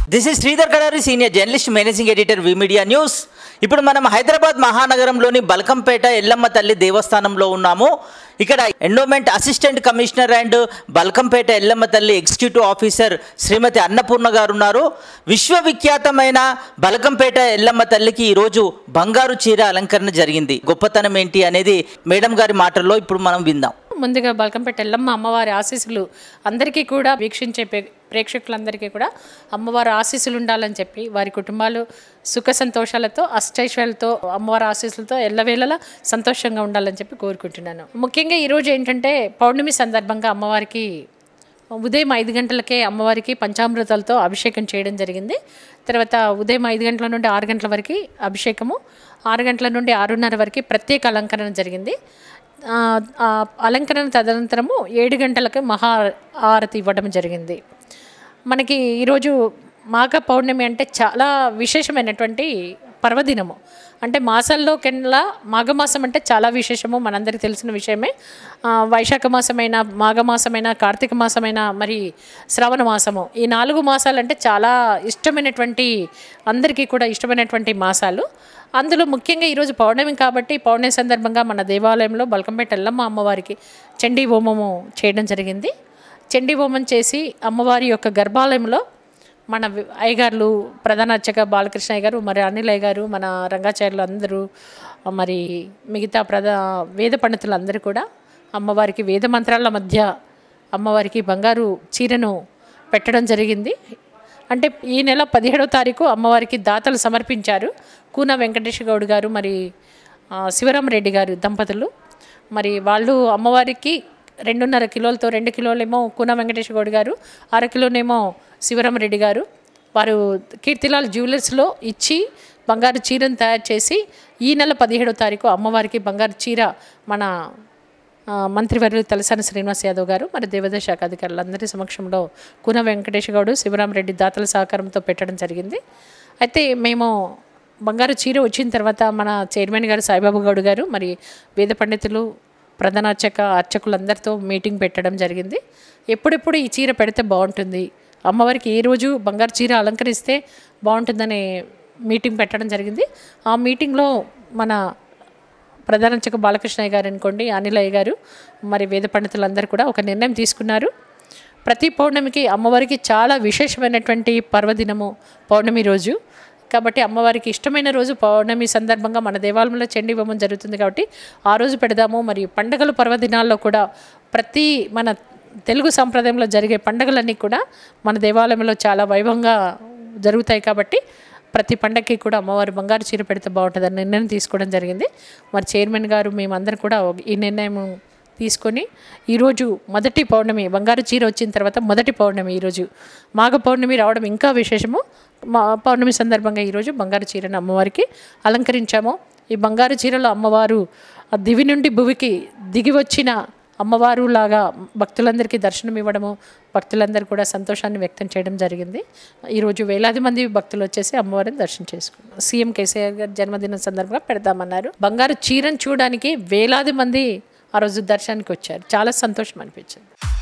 This is Sridhar Kadari, senior journalist, managing editor, V Media News. ఇప్పుడు మనం హైదరాబాద్ మహానగరంలోని బల్కంపేట ఎల్లమ్మ తల్లి దేవస్థానంలో ఉన్నాము. ఇక్కడ endowment assistant commissioner and Balkampet Yellamma తల్లి ఎగ్జిక్యూటివ్ ఆఫీసర్ శ్రీమతి అన్నపూర్ణ గారు ఉన్నారు. విశ్వవిఖ్యాతమైన బల్కంపేట ఎల్లమ్మ తల్లికి ఈరోజు బంగారు చీర అలంకరణ జరిగింది. గొప్పతనం ఏంటి అనేది మేడం గారి మాటల్లో ఇప్పుడు మనం విందాం. ముందుగా బల్కంపేట ఎల్లమ్మ అమ్మవారి ఆశీస్సులు అందరికీ కూడా వీక్షించే ప్రేక్షకులందరికీ కూడా అమ్మవారి ఆశీస్సులు ఉండాలని చెప్పి, వారి కుటుంబాలు సుఖ సంతోషాలతో అష్టైశ్వర్యాలతో అమ్మవారి ఆశీస్సులతో ఎల్లవేళలా సంతోషంగా ఉండాలని చెప్పి కోరుకుంటున్నాను. ముఖ్యంగా ఈరోజు ఏంటంటే పౌర్ణమి సందర్భంగా అమ్మవారికి ఉదయం 5 గంటలకే అమ్మవారికి పంచామృతాలతో అభిషేకం చేయడం జరిగింది. తర్వాత ఉదయం 5 గంటల నుండి 6 గంటల వరకు అభిషేకము, 6 గంటల నుండి 6:30 వరకు ప్రత్యేక అలంకరణ జరిగింది. అలంకరణ తదనంతరము 7 గంటలకు మహా ఆరతి ఇవ్వడం జరిగింది. మనకి ఈరోజు మాఘ పౌర్ణమి అంటే చాలా విశేషమైనటువంటి పర్వదినము. అంటే మాసాల్లో కెల్లా మాఘమాసం అంటే చాలా విశేషము, మనందరికీ తెలిసిన విషయమే. వైశాఖ మాసమైన, మాఘమాసమైన, కార్తీక మాసమైన, మరి శ్రావణ మాసము, ఈ 4 మాసాలు అంటే చాలా ఇష్టమైనటువంటి, అందరికీ కూడా ఇష్టమైనటువంటి మాసాలు. అందులో ముఖ్యంగా ఈరోజు పౌర్ణమి కాబట్టి పౌర్ణమి సందర్భంగా మన దేవాలయంలో బల్కంపేట ఎల్లమ్మ అమ్మవారికి చండీ హోమము చేయడం జరిగింది. చండీ హోమం చేసి అమ్మవారి యొక్క గర్భాలయంలో మన అయ్యగారులు, ప్రధాన అర్చక బాలకృష్ణ అయ్యగారు, మరి అనిల్ అయ్యగారు, మన రంగాచార్యులు అందరూ, మరి మిగతా వేద పండితులు అందరూ కూడా అమ్మవారికి వేద మంత్రాల మధ్య అమ్మవారికి బంగారు చీరను పెట్టడం జరిగింది. అంటే ఈ నెల 17వ తారీఖు అమ్మవారికి దాతలు సమర్పించారు. కూన వెంకటేష్ గౌడ్ గారు, మరి శివరామరెడ్డి గారు దంపతులు. మరి వాళ్ళు అమ్మవారికి 2.5 కిలోలతో 2 కిలోలేమో కూన వెంకటేష్ గౌడ్ గారు, 1/2 కిలోనేమో శివరామరెడ్డి గారు, వారు కీర్తిలాల్ జ్యువెలర్స్లో ఇచ్చి బంగారు చీరను తయారు చేసి ఈ నెల 17వ తారీఖు అమ్మవారికి బంగారు చీర మన మంత్రివర్యులు తలసాని శ్రీనివాస్ యాదవ్ గారు, మరి దేవాదాయ శాఖ అధికారులందరి సమక్షంలో కూన వెంకటేష్ గౌడ్, శివరామరెడ్డి దాతల సహకారంతో పెట్టడం జరిగింది. అయితే మేము బంగారు చీర వచ్చిన తర్వాత మన చైర్మన్ గారు సాయిబాబు గౌడ్ గారు, మరి వేద పండితులు, ప్రధాన అర్చకులందరితో మీటింగ్ పెట్టడం జరిగింది. ఎప్పుడెప్పుడు ఈ చీర పెడితే బాగుంటుంది, అమ్మవారికి ఏ రోజు బంగారు చీర అలంకరిస్తే బాగుంటుందనే మీటింగ్ పెట్టడం జరిగింది. ఆ మీటింగ్లో మన ప్రధాన అర్చక బాలకృష్ణయ్య గారు అనుకోండి, అనిలయ్య గారు, మరి వేద పండితులందరూ కూడా ఒక నిర్ణయం తీసుకున్నారు. ప్రతి పౌర్ణమికి అమ్మవారికి చాలా విశేషమైనటువంటి పర్వదినము పౌర్ణమి రోజు కాబట్టి అమ్మవారికి ఇష్టమైన రోజు పౌర్ణమి సందర్భంగా మన దేవాలయంలో చండీ హోమం జరుగుతుంది కాబట్టి ఆ రోజు పెడదాము. మరియు పండుగలు పర్వదినాల్లో కూడా ప్రతి మన తెలుగు సంప్రదాయంలో జరిగే పండుగలన్నీ కూడా మన దేవాలయంలో చాలా వైభవంగా జరుగుతాయి కాబట్టి ప్రతి పండగకి కూడా అమ్మవారి బంగారు చీర పెడితే బాగుంటుందని నిర్ణయం తీసుకోవడం జరిగింది. మరి చైర్మన్ గారు మేమందరం కూడా ఈ నిర్ణయం తీసుకొని ఈరోజు మొదటి పౌర్ణమి, బంగారు చీర వచ్చిన తర్వాత మొదటి పౌర్ణమి ఈరోజు మాఘ పౌర్ణమి రావడం ఇంకా విశేషము. పౌర్ణమి సందర్భంగా ఈరోజు బంగారు చీరను అమ్మవారికి అలంకరించాము. ఈ బంగారు చీరలో అమ్మవారు దివి నుండి భువికి దిగి వచ్చిన అమ్మవారు లాగా భక్తులందరికీ దర్శనం ఇవ్వడము, భక్తులందరూ కూడా సంతోషాన్ని వ్యక్తం చేయడం జరిగింది. ఈరోజు వేలాది మంది భక్తులు వచ్చేసి అమ్మవారిని దర్శనం చేసుకున్నారు. సీఎం కేసీఆర్ గారి జన్మదినం సందర్భంగా పెడదామన్నారు. బంగారు చీరను చూడడానికి వేలాది మంది ఆ రోజు దర్శనానికి వచ్చారు. చాలా సంతోషం అనిపించింది.